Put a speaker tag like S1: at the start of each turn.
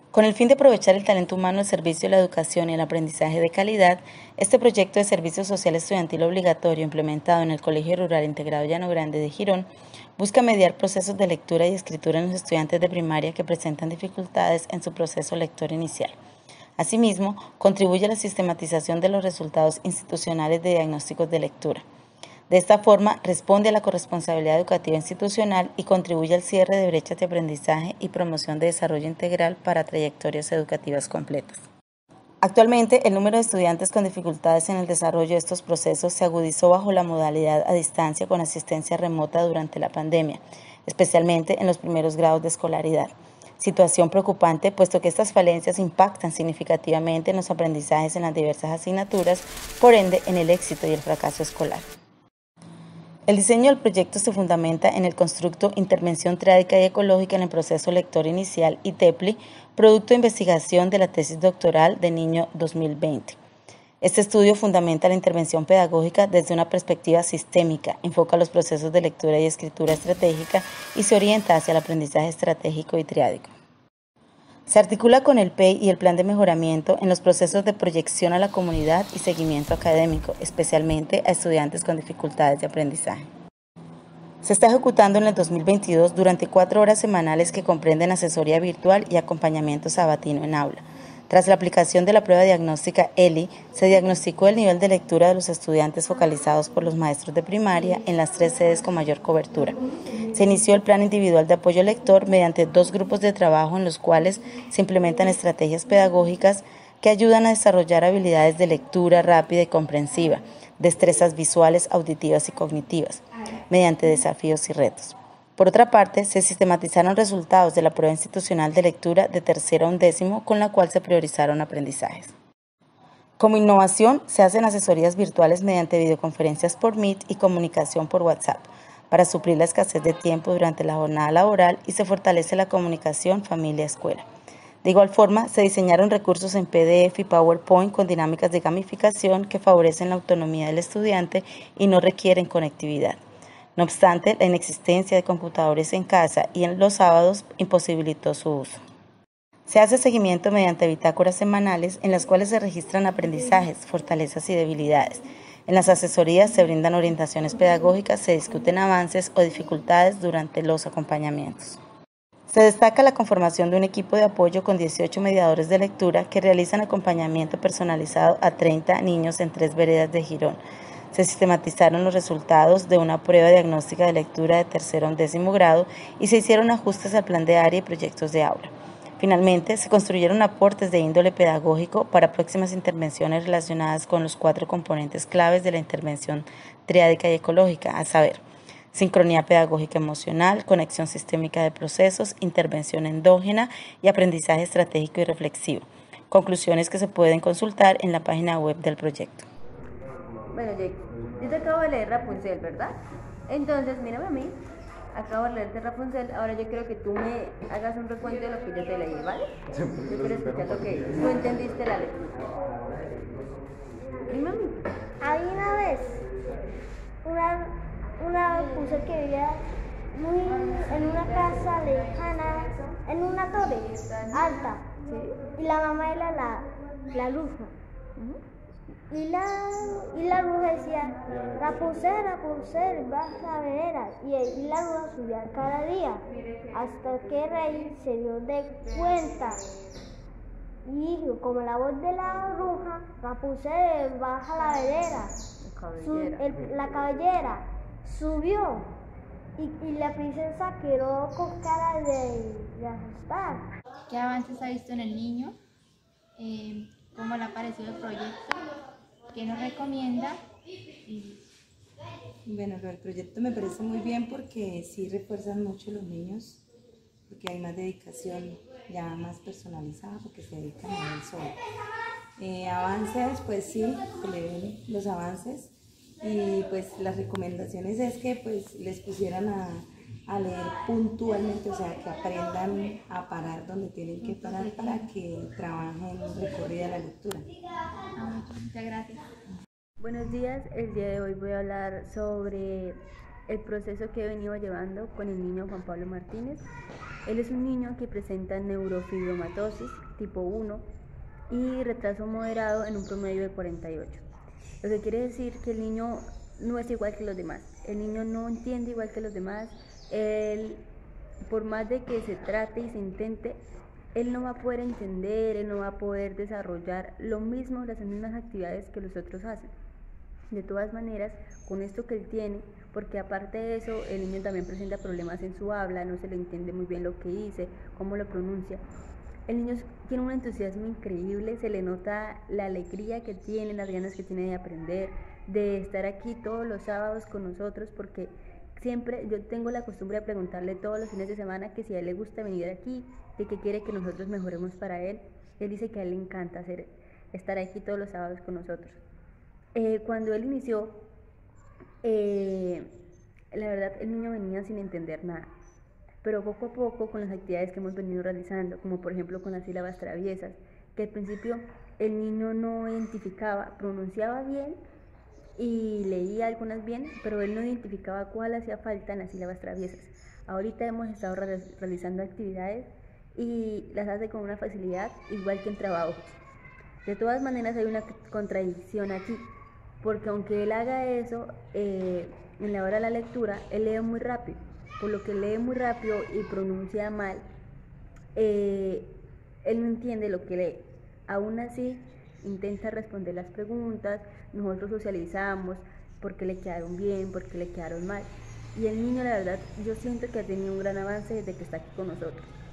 S1: Con el fin de aprovechar el talento humano al servicio de la educación y el aprendizaje de calidad, este proyecto de servicio social estudiantil obligatorio implementado en el Colegio Rural Integrado Llano Grande de Girón busca mediar procesos de lectura y escritura en los estudiantes de primaria que presentan dificultades en su proceso lector inicial. Asimismo, contribuye a la sistematización de los resultados institucionales de diagnósticos de lectura. De esta forma, responde a la corresponsabilidad educativa institucional y contribuye al cierre de brechas de aprendizaje y promoción de desarrollo integral para trayectorias educativas completas. Actualmente, el número de estudiantes con dificultades en el desarrollo de estos procesos se agudizó bajo la modalidad a distancia con asistencia remota durante la pandemia, especialmente en los primeros grados de escolaridad. Situación preocupante, puesto que estas falencias impactan significativamente en los aprendizajes en las diversas asignaturas, por ende en el éxito y el fracaso escolar. El diseño del proyecto se fundamenta en el constructo Intervención Triádica y Ecológica en el Proceso Lector Inicial ITEPLI, producto de investigación de la tesis doctoral de Niño 2020. Este estudio fundamenta la intervención pedagógica desde una perspectiva sistémica, enfoca los procesos de lectura y escritura estratégica y se orienta hacia el aprendizaje estratégico y triádico. Se articula con el PEI y el Plan de Mejoramiento en los procesos de proyección a la comunidad y seguimiento académico, especialmente a estudiantes con dificultades de aprendizaje. Se está ejecutando en el 2022 durante 4 horas semanales que comprenden asesoría virtual y acompañamiento sabatino en aula. Tras la aplicación de la prueba diagnóstica ELI, se diagnosticó el nivel de lectura de los estudiantes focalizados por los maestros de primaria en las 3 sedes con mayor cobertura. Se inició el plan individual de apoyo lector mediante 2 grupos de trabajo en los cuales se implementan estrategias pedagógicas que ayudan a desarrollar habilidades de lectura rápida y comprensiva, destrezas visuales, auditivas y cognitivas, mediante desafíos y retos. Por otra parte, se sistematizaron resultados de la prueba institucional de lectura de tercero a undécimo, con la cual se priorizaron aprendizajes. Como innovación, se hacen asesorías virtuales mediante videoconferencias por Meet y comunicación por WhatsApp, para suplir la escasez de tiempo durante la jornada laboral y se fortalece la comunicación familia-escuela. De igual forma, se diseñaron recursos en PDF y PowerPoint con dinámicas de gamificación que favorecen la autonomía del estudiante y no requieren conectividad. No obstante, la inexistencia de computadores en casa y en los sábados imposibilitó su uso. Se hace seguimiento mediante bitácoras semanales en las cuales se registran aprendizajes, fortalezas y debilidades. En las asesorías se brindan orientaciones pedagógicas, se discuten avances o dificultades durante los acompañamientos. Se destaca la conformación de un equipo de apoyo con 18 mediadores de lectura que realizan acompañamiento personalizado a 30 niños en 3 veredas de Girón. Se sistematizaron los resultados de una prueba diagnóstica de lectura de tercero a undécimo grado y se hicieron ajustes al plan de área y proyectos de aula. Finalmente, se construyeron aportes de índole pedagógico para próximas intervenciones relacionadas con los 4 componentes claves de la intervención triádica y ecológica, a saber, sincronía pedagógica emocional, conexión sistémica de procesos, intervención endógena y aprendizaje estratégico y reflexivo. Conclusiones que se pueden consultar en la página web del proyecto.
S2: Bueno, Jake, yo te acabo de leer Rapunzel, ¿verdad? Entonces, mírame a mí. Acabo de leerte Rapunzel. Ahora yo quiero que tú me hagas un recuento de lo que yo te leí, ¿vale? Yo quiero escuchar lo que tú entendiste la lectura. Dime a mí.
S3: Había una vez una Rapunzel que vivía en una casa lejana, en una torre alta. ¿Sí? Y la mamá era la bruja. Y la bruja decía, Rapunzel, Rapunzel, baja a veras. Y la bruja subía cada día, hasta que el rey se dio de cuenta. Y dijo, como la voz de la bruja, Rapunzel, baja la vedera. La cabellera subió. Y la princesa quedó con cara de asustar.
S4: ¿Qué avances ha visto en el niño? ¿Cómo le ha parecido el proyecto? ¿Qué nos recomienda?
S5: Bueno, el proyecto me parece muy bien porque sí refuerzan mucho los niños, porque hay más dedicación, ya más personalizada, porque se dedican a él solo. Avances, pues sí, se le ven los avances y pues las recomendaciones es que pues les pusieran a leer puntualmente, o sea, que aprendan a parar donde tienen que parar para que trabajen recorrida la lectura.
S4: Muchas gracias.
S2: Buenos días, el día de hoy voy a hablar sobre el proceso que he venido llevando con el niño Juan Pablo Martínez. Él es un niño que presenta neurofibromatosis tipo 1 y retraso moderado en un promedio de 48. Lo que quiere decir que el niño no es igual que los demás. El niño no entiende igual que los demás. Él, por más de que se trate y se intente, él no va a poder entender, él no va a poder desarrollar lo mismo, las mismas actividades que los otros hacen. De todas maneras, con esto que él tiene, porque aparte de eso, el niño también presenta problemas en su habla, no se le entiende muy bien lo que dice, cómo lo pronuncia. El niño tiene un entusiasmo increíble, se le nota la alegría que tiene, las ganas que tiene de aprender, de estar aquí todos los sábados con nosotros, porque siempre yo tengo la costumbre de preguntarle todos los fines de semana que si a él le gusta venir aquí, de qué quiere que nosotros mejoremos para él. Él dice que a él le encanta estar aquí todos los sábados con nosotros. Cuando él inició, la verdad el niño venía sin entender nada, pero poco a poco con las actividades que hemos venido realizando, como por ejemplo con las sílabas traviesas, que al principio el niño no identificaba, pronunciaba bien y leía algunas bien, pero él no identificaba cuál hacía falta en las sílabas traviesas. Ahorita hemos estado realizando actividades y las hace con una facilidad igual que en trabajo. De todas maneras hay una contradicción aquí, porque aunque él haga eso, en la hora de la lectura, él lee muy rápido, por lo que lee muy rápido y pronuncia mal, él no entiende lo que lee. Aún así, intenta responder las preguntas, nosotros socializamos, por qué le quedaron bien, por qué le quedaron mal. Y el niño, la verdad, yo siento que ha tenido un gran avance desde que está aquí con nosotros.